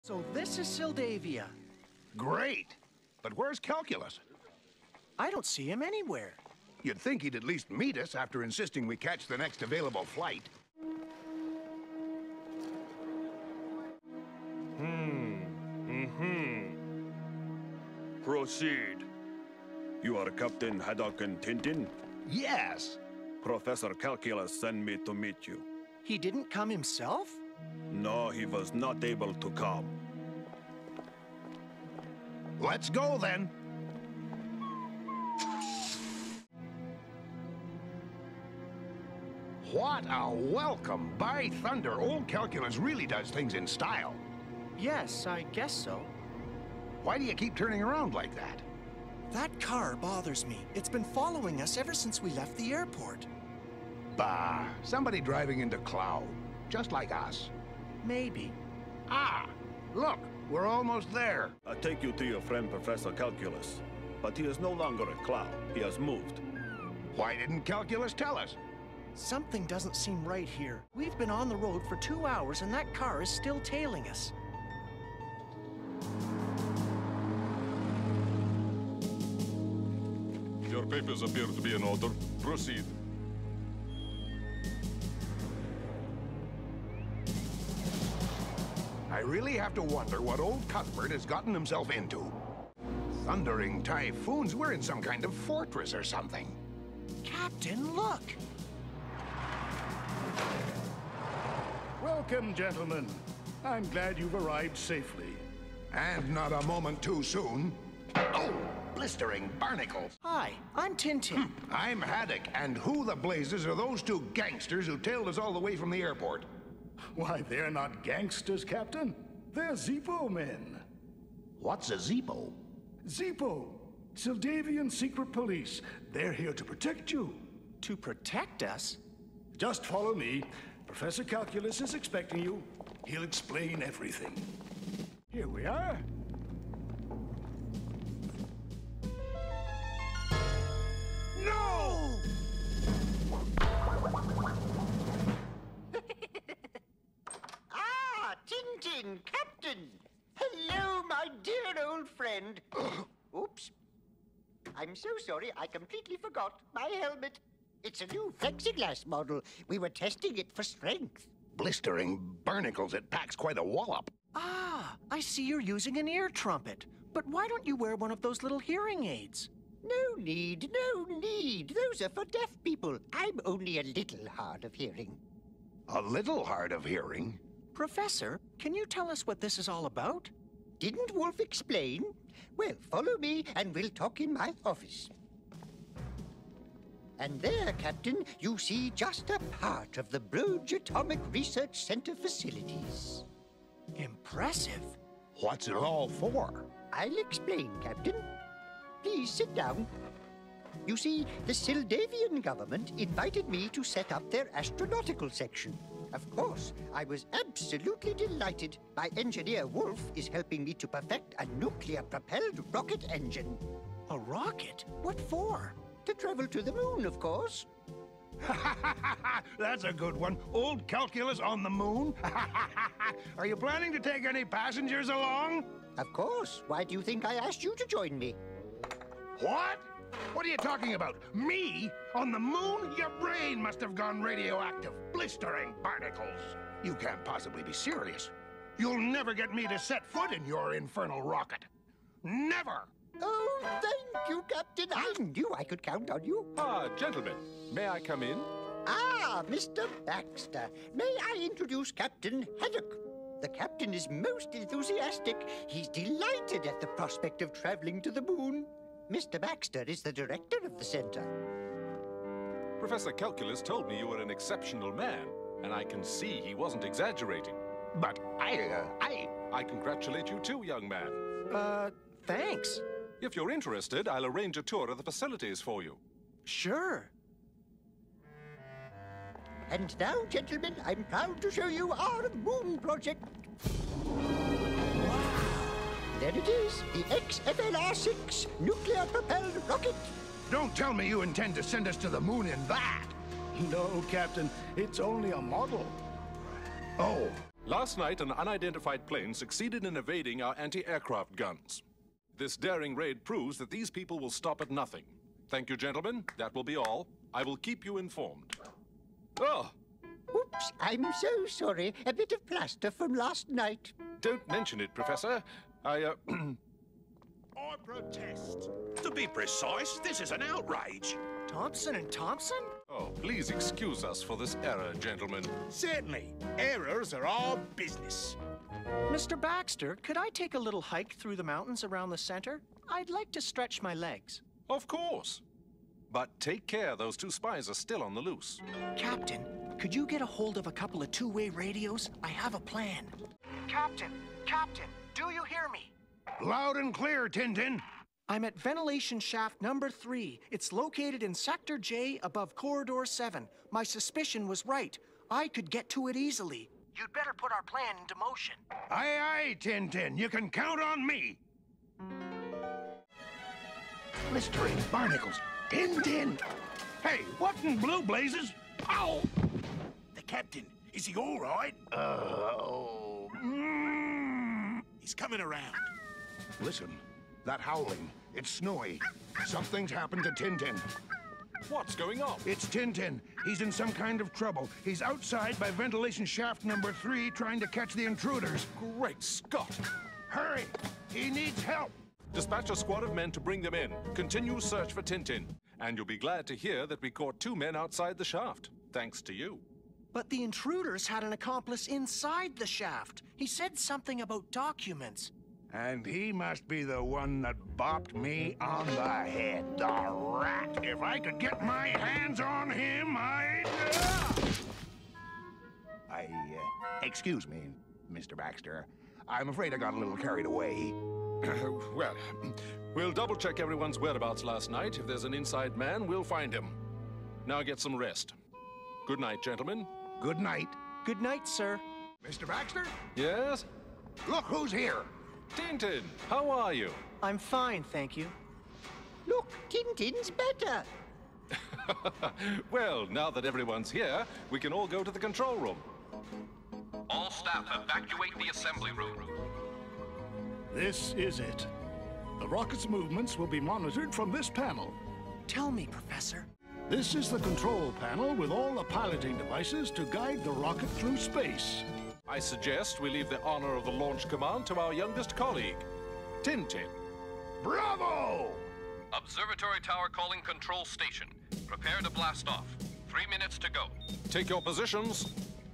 So this is Sildavia. Great. But where's Calculus? I don't see him anywhere. You'd think he'd at least meet us after insisting we catch the next available flight. Proceed. You are Captain Haddock and Tintin? Yes. Professor Calculus sent me to meet you. He didn't come himself? No, he was not able to come. Let's go, then. What a welcome! By thunder, old Calculus really does things in style. Yes, I guess so. Why do you keep turning around like that? That car bothers me. It's been following us ever since we left the airport. Bah, somebody driving into Cloud, just like us. Maybe. Ah, look, we're almost there. I take you to your friend Professor Calculus. But he is no longer a clown. He has moved. Why didn't Calculus tell us? Something doesn't seem right here. We've been on the road for 2 hours and that car is still tailing us. Your papers appear to be in order. Proceed. I really have to wonder what old Cuthbert has gotten himself into. Thundering typhoons, we're in some kind of fortress or something. Captain, look! Welcome, gentlemen. I'm glad you've arrived safely. And not a moment too soon. Oh, blistering barnacles. Hi, I'm Tintin. I'm Haddock, and who the blazes are those two gangsters who tailed us all the way from the airport? Why, they're not gangsters, Captain. They're Zippo men. What's a Zippo? Zippo, Sildavian Secret Police. They're here to protect you. To protect us? Just follow me. Professor Calculus is expecting you. He'll explain everything. Here we are. No! Ah, Tintin, Captain! Hello, my dear old friend. Oops. I'm so sorry, I completely forgot my helmet. It's a new plexiglass model. We were testing it for strength. Blistering barnacles, it packs quite a wallop. Ah, I see you're using an ear trumpet. But why don't you wear one of those little hearing aids? No need, no need. Those are for deaf people. I'm only a little hard of hearing. A little hard of hearing? Professor, can you tell us what this is all about? Didn't Wolf explain? Well, follow me and we'll talk in my office. And there, Captain, you see just a part of the Broge Atomic Research Center facilities. Impressive. What's it all for? I'll explain, Captain. Please sit down. You see, the Sildavian government invited me to set up their astronautical section. Of course, I was absolutely delighted. My engineer, Wolf, is helping me to perfect a nuclear-propelled rocket engine. A rocket? What for? To travel to the moon, of course. That's a good one. Old Calculus on the moon? Are you planning to take any passengers along? Of course. Why do you think I asked you to join me? What? What are you talking about? Me? On the moon? Your brain must have gone radioactive. Blistering barnacles. You can't possibly be serious. You'll never get me to set foot in your infernal rocket. Never! Oh, thank you, Captain. I knew I could count on you. Ah, gentlemen, may I come in? Ah, Mr. Baxter. May I introduce Captain Haddock? The captain is most enthusiastic. He's delighted at the prospect of traveling to the moon. Mr. Baxter is the director of the center. Professor Calculus told me you were an exceptional man, and I can see he wasn't exaggerating. But I congratulate you too, young man. Thanks. If you're interested, I'll arrange a tour of the facilities for you. Sure. And now, gentlemen, I'm proud to show you our moon project. There it is, the XFLR-6 nuclear-propelled rocket. don't tell me you intend to send us to the moon in that! No, Captain, it's only a model. Oh, Last night, an unidentified plane succeeded in evading our anti-aircraft guns. This daring raid proves that these people will stop at nothing. Thank you, gentlemen. That will be all. I will keep you informed. Oh! Oops, I'm so sorry. A bit of plaster from last night. Don't mention it, Professor. I protest. To be precise, this is an outrage. Thompson and Thompson? Oh, please excuse us for this error, gentlemen. Certainly. Errors are our business. Mr. Baxter, could I take a little hike through the mountains around the center? I'd like to stretch my legs. Of course. But take care, those two spies are still on the loose. Captain, could you get a hold of a couple of two-way radios? I have a plan. Captain, do you hear me? Loud and clear, Tintin. I'm at ventilation shaft number 3. It's located in Sector J above Corridor 7. My suspicion was right. I could get to it easily. You'd better put our plan into motion. Aye, aye, Tintin. You can count on me. Blistering barnacles. Tintin! Hey, what in blue blazes? Ow! The captain, is he all right? He's coming around. Listen, that howling. It's Snowy. Something's happened to Tintin. What's going on? It's Tintin. He's in some kind of trouble. He's outside by ventilation shaft number 3 trying to catch the intruders. Great Scott! Hurry! He needs help! Dispatch a squad of men to bring them in. Continue search for Tintin. And you'll be glad to hear that we caught 2 men outside the shaft, thanks to you. But the intruders had an accomplice inside the shaft. He said something about documents. And he must be the one that bopped me on the head, the rat. If I could get my hands on him, excuse me, Mr. Baxter. I'm afraid I got a little carried away. Well, we'll double-check everyone's whereabouts last night. If there's an inside man, we'll find him. Now get some rest. Good night, gentlemen. Good night. Good night, sir. Mr. Baxter? Yes? Look who's here. Tintin, how are you? I'm fine, thank you. Look, Tintin's better. Well, now that everyone's here, we can all go to the control room. All staff evacuate the assembly room. This is it. The rocket's movements will be monitored from this panel. Tell me, Professor. This is the control panel with all the piloting devices to guide the rocket through space. I suggest we leave the honor of the launch command to our youngest colleague, Tintin. Bravo! Observatory tower calling control station. Prepare to blast off. 3 minutes to go. Take your positions.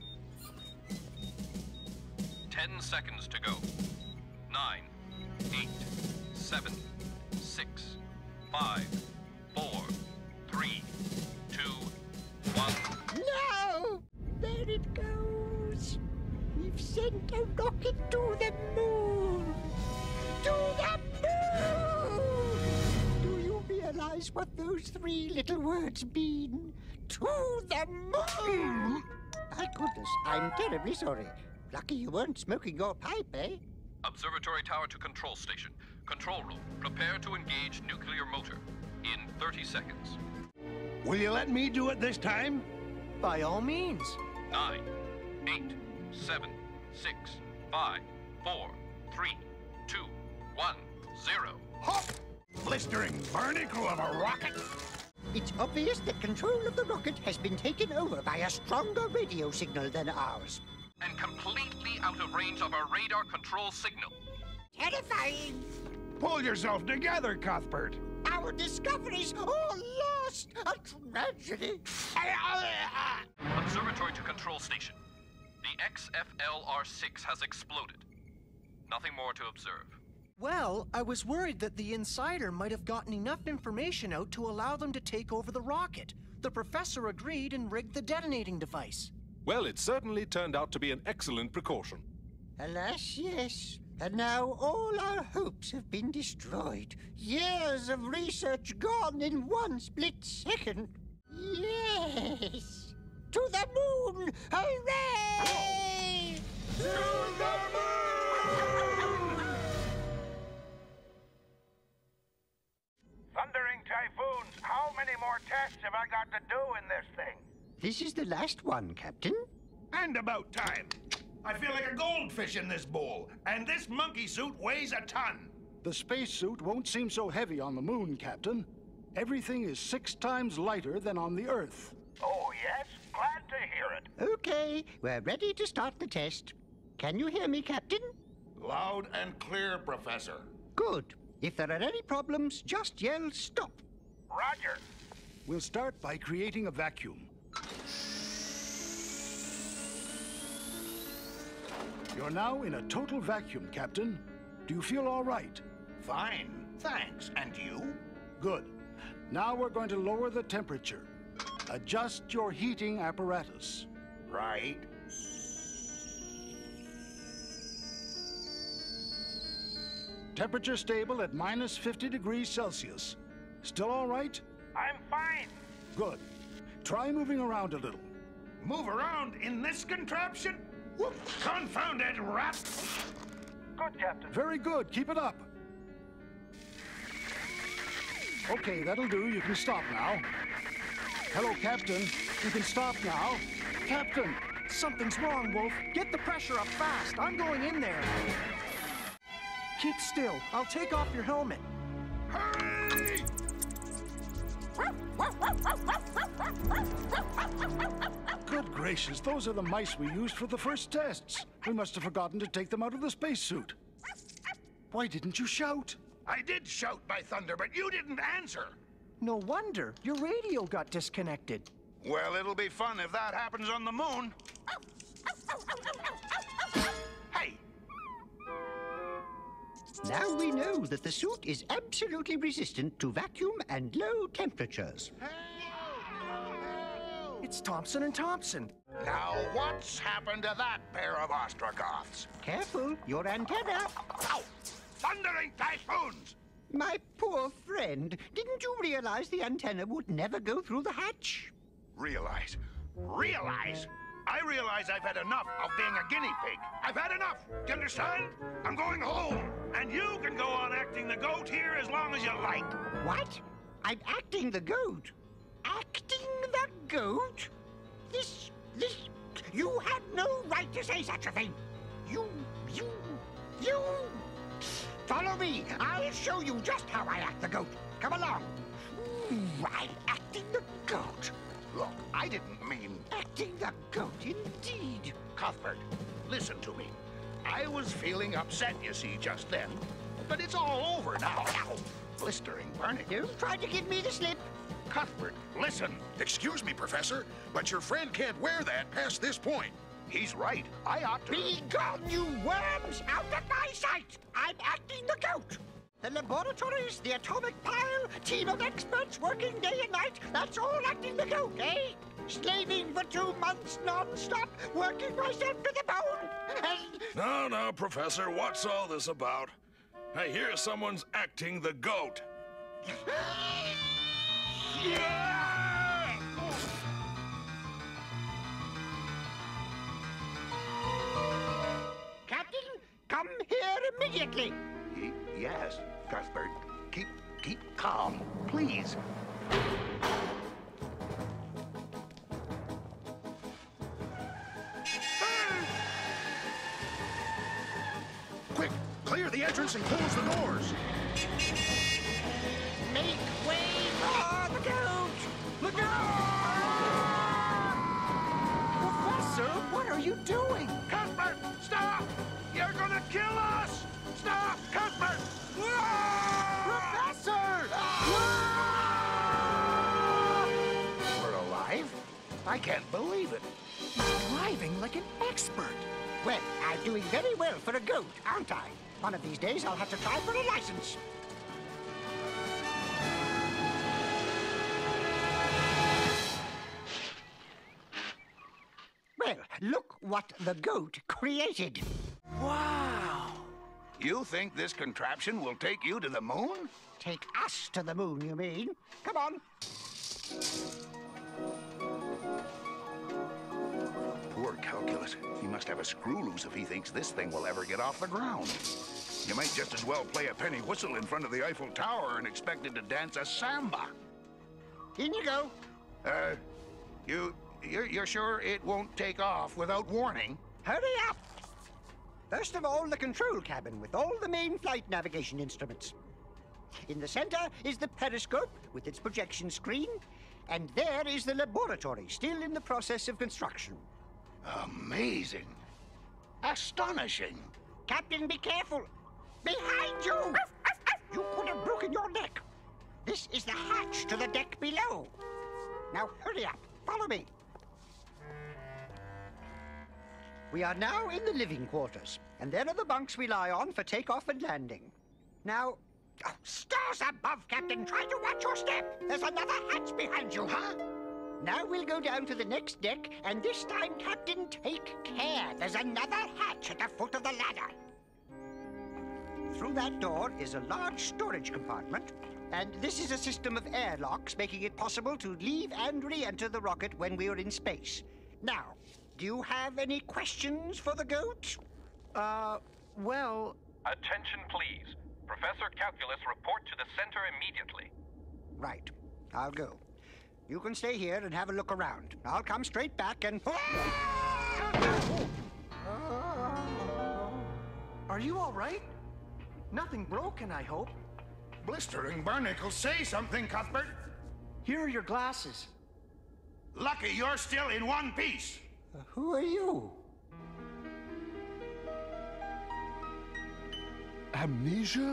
10 seconds to go. 9, 8, 7, 6, 5, 4, 3, 2, 1. No! There it goes. We've sent a rocket to the moon. To the moon! Do you realize what those 3 little words mean? To the moon! My goodness, I'm terribly sorry. Lucky you weren't smoking your pipe, eh? Observatory tower to control station. Control room. Prepare to engage nuclear motor. In 30 seconds. Will you let me do it this time? By all means. 9, 8, 7, 6, 5, 4, 3, 2, 1, 0. Hop! Blistering barnacle of a rocket! It's obvious that control of the rocket has been taken over by a stronger radio signal than ours. And completely out of range of our radar control signal. Terrifying! Pull yourself together, Cuthbert. Our discovery's all lost! A tragedy! Observatory to control station. The XFLR-6 has exploded. Nothing more to observe. Well, I was worried that the insider might have gotten enough information out to allow them to take over the rocket. The professor agreed and rigged the detonating device. Well, it certainly turned out to be an excellent precaution. Alas, yes. And now all our hopes have been destroyed. Years of research gone in one split second. Yes! To the moon! Hooray! To the moon! Thundering typhoons, how many more tests have I got to do in this thing? This is the last one, Captain. And about time. I feel like a goldfish in this bowl, and this monkey suit weighs a ton. The spacesuit won't seem so heavy on the moon, Captain. Everything is 6 times lighter than on the Earth. Oh, yes? Glad to hear it. Okay, we're ready to start the test. Can you hear me, Captain? Loud and clear, Professor. Good. If there are any problems, just yell stop. Roger. We'll start by creating a vacuum. You're now in a total vacuum, Captain. Do you feel all right? Fine, thanks. And you? Good. Now we're going to lower the temperature. Adjust your heating apparatus. Right. Temperature stable at minus 50 degrees Celsius. Still all right? I'm fine. Good. Try moving around a little. Move around in this contraption? Whoop, confounded rat! Good, Captain. Very good. Keep it up. Okay, that'll do. You can stop now. Hello, Captain. You can stop now. Captain! Something's wrong, Wolf. Get the pressure up fast. I'm going in there. Keep still. I'll take off your helmet. Hurry! Good gracious, those are the mice we used for the first tests. We must have forgotten to take them out of the spacesuit. Why didn't you shout? I did shout by thunder, but you didn't answer. No wonder. Your radio got disconnected. Well, it'll be fun if that happens on the moon. Hey! Now we know that the suit is absolutely resistant to vacuum and low temperatures. It's Thompson and Thompson. Now, what's happened to that pair of Ostrogoths? Careful, your antenna. Ow! Thundering typhoons! My poor friend, didn't you realize the antenna would never go through the hatch? Realize? I realize I've had enough of being a guinea pig. I've had enough. Do you understand? I'm going home. And you can go on acting the goat here as long as you like. What? I'm acting the goat? Acting the goat? This... You had no right to say such a thing. You... Follow me. I'll show you just how I act the goat. Come along. I'm acting the goat. Look, I didn't mean... Acting the goat, indeed. Cuthbert, listen to me. I was feeling upset, you see, just then. But it's all over now. Ow! Blistering, burning. Don't try to give me the slip. Cuthbert, listen. Excuse me, Professor, but your friend can't wear that past this point. He's right. I ought to... Be gone, you worms! Out of my sight! I'm acting the goat! The laboratories, the atomic pile, team of experts working day and night, that's all acting the goat, eh? Slaving for 2 months non-stop, working myself to the bone, and... No, Professor, what's all this about? I hear someone's acting the goat. Captain, come here immediately! Yes, Cuthbert. Keep calm, please. Quick, clear the entrance and close the doors. Make way for the goat! The goat! Professor, what are you doing? Cuthbert, stop! You're gonna kill us! Stop, Cuthbert! Professor! We're alive? I can't believe it. He's driving like an expert. Well, I'm doing very well for a goat, aren't I? One of these days I'll have to try for a license. Well, look what the goat created. Wow. You think this contraption will take you to the moon? Take us to the moon, you mean? Come on. Poor Calculus. He must have a screw loose if he thinks this thing will ever get off the ground. You might just as well play a penny whistle in front of the Eiffel Tower and expect it to dance a samba. In you go. You're sure it won't take off without warning? Hurry up. First of all, the control cabin with all the main flight navigation instruments. In the center is the periscope with its projection screen, and there is the laboratory, still in the process of construction. Amazing. Astonishing. Captain, be careful! Behind you! You could have broken your neck. This is the hatch to the deck below. Now hurry up, follow me. We are now in the living quarters, and there are the bunks we lie on for takeoff and landing. Now, stars above, Captain. Try to watch your step. There's another hatch behind you, huh? Now we'll go down to the next deck, and this time, Captain, take care. There's another hatch at the foot of the ladder. Through that door is a large storage compartment, and this is a system of airlocks making it possible to leave and re-enter the rocket when we are in space. Now, do you have any questions for the goat? Well... Attention, please. Professor Calculus, report to the center immediately. Right. I'll go. You can stay here and have a look around. I'll come straight back and... Are you all right? Nothing broken, I hope. Blistering barnacles, say something, Cuthbert. Here are your glasses. Lucky you're still in one piece. Who are you? Amnesia?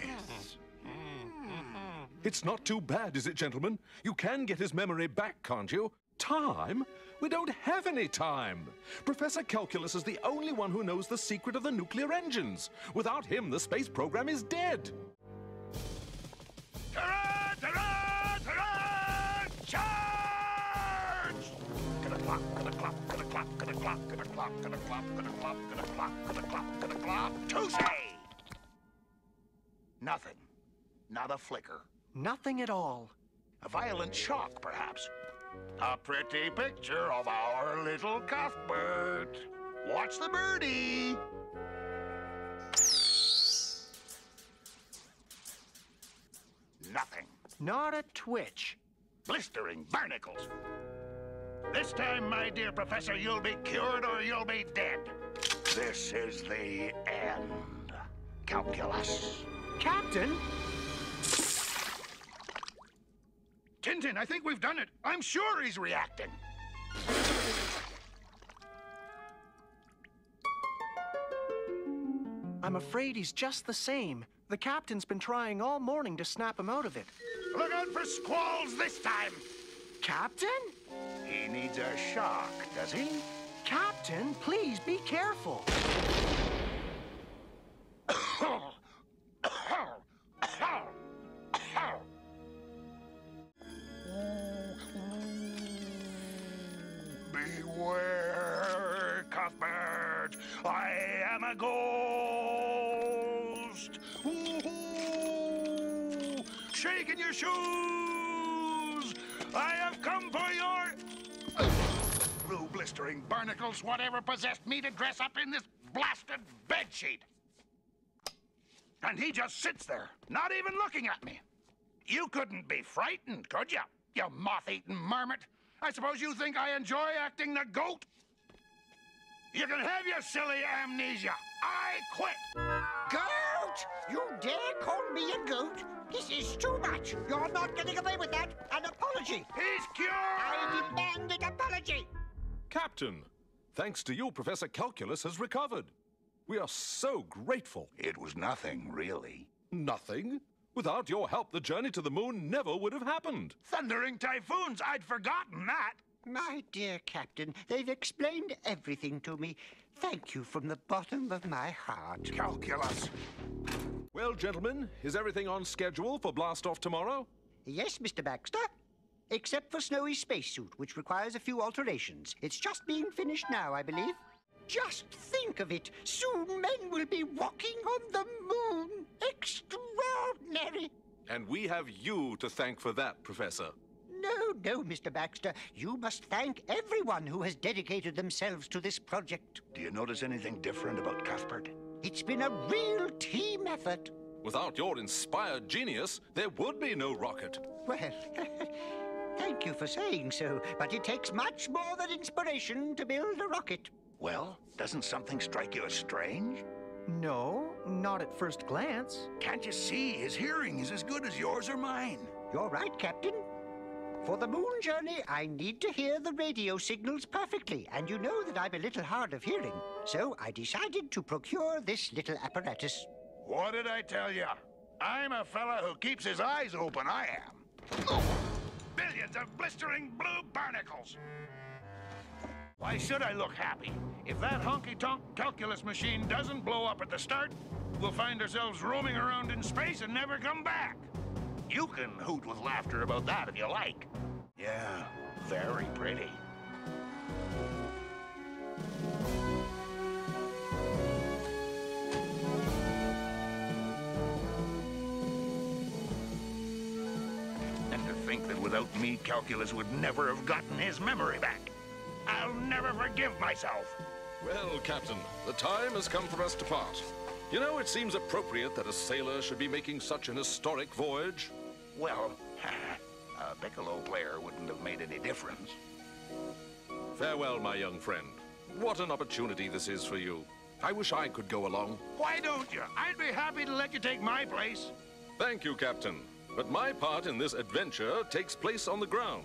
It's not too bad, is it, gentlemen? You can get his memory back, can't you? Time? We don't have any time. Professor Calculus is the only one who knows the secret of the nuclear engines. Without him, the space program is dead. Ta-ra! Ta-ra! Ta-ra! Charge! Ka-da-clop, ka-da-clop, ka-da-clop, ka-da-clop, ka-da-clop, ka-da-clop, ka-da-clop, ka-da-clop, ka-da-clop, ka-da-clop. Tuesday! Nothing. Not a flicker. Nothing at all. A violent shock, perhaps. A pretty picture of our little Cuthbert. Watch the birdie. Nothing. Not a twitch. Blistering barnacles. This time, my dear Professor, you'll be cured or you'll be dead. This is the end. Calculus. Captain? Tintin, I think we've done it. I'm sure he's reacting. I'm afraid he's just the same. The captain's been trying all morning to snap him out of it. Look out for squalls this time. Captain? He needs a shock, does he? Captain, please be careful. Beware, Cuthbert. I am a ghost. Ooh, shake in your shoes. I have come for your... Blue blistering barnacles, whatever possessed me to dress up in this blasted bedsheet. And he just sits there, not even looking at me. You couldn't be frightened, could you? You moth-eaten marmot. I suppose you think I enjoy acting the goat? You can have your silly amnesia. I quit. Goat! You dare call me a goat? This is too much. You're not getting away with that. An apology. He's cured. I demand an apology. Captain, thanks to you, Professor Calculus has recovered. We are so grateful. It was nothing, really. Nothing? Without your help, the journey to the moon never would have happened. Thundering typhoons, I'd forgotten that. My dear Captain, they've explained everything to me. Thank you from the bottom of my heart. Calculus. Well, gentlemen, is everything on schedule for blast-off tomorrow? Yes, Mr. Baxter. Except for Snowy's spacesuit, which requires a few alterations. It's just being finished now, I believe. Just think of it. Soon men will be walking on the moon. Extraordinary. And we have you to thank for that, Professor. No, Mr. Baxter. You must thank everyone who has dedicated themselves to this project. Do you notice anything different about Cuthbert? It's been a real team effort. Without your inspired genius, there would be no rocket. Well, thank you for saying so, but it takes much more than inspiration to build a rocket. Well, doesn't something strike you as strange? No, not at first glance. Can't you see his hearing is as good as yours or mine? You're right, Captain. For the moon journey, I need to hear the radio signals perfectly, and you know that I'm a little hard of hearing. So I decided to procure this little apparatus. What did I tell you? I'm a fella who keeps his eyes open, I am. Oh, billions of blistering blue barnacles! Why should I look happy? If that honky-tonk calculus machine doesn't blow up at the start, we'll find ourselves roaming around in space and never come back. You can hoot with laughter about that if you like. Yeah, very pretty. And to think that without me, Calculus would never have gotten his memory back. I'll never forgive myself. Well, Captain, the time has come for us to part. You know, it seems appropriate that a sailor should be making such an historic voyage. Well, a piccolo player wouldn't have made any difference. Farewell, my young friend. What an opportunity this is for you. I wish I could go along. Why don't you? I'd be happy to let you take my place. Thank you, Captain. But my part in this adventure takes place on the ground.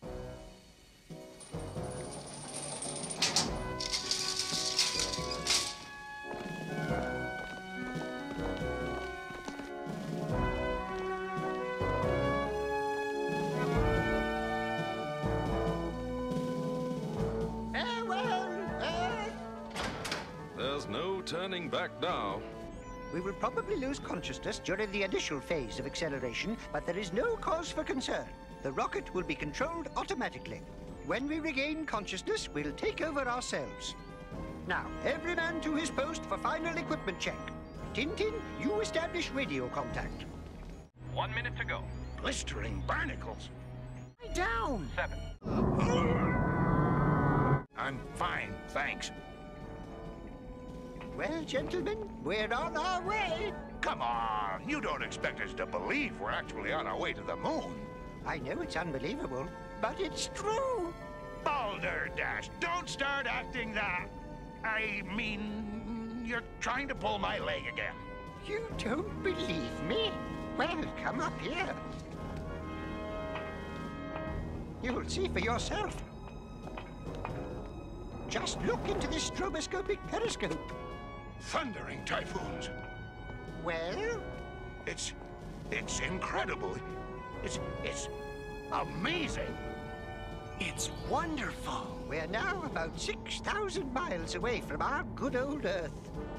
There's no turning back now. We will probably lose consciousness during the initial phase of acceleration, but there is no cause for concern. The rocket will be controlled automatically. When we regain consciousness, we'll take over ourselves. Now, every man to his post for final equipment check. Tintin, you establish radio contact. 1 minute to go. Blistering barnacles. Lie down! 7. I'm fine, thanks. Well, gentlemen, we're on our way. Come on, you don't expect us to believe we're actually on our way to the moon. I know it's unbelievable, but it's true. Balderdash, don't start acting that. I mean, you're trying to pull my leg again. You don't believe me? Well, come up here. You'll see for yourself. Just look into this stroboscopic periscope. Thundering typhoons. Well? It's incredible. It's amazing. It's wonderful. We're now about 6,000 miles away from our good old Earth.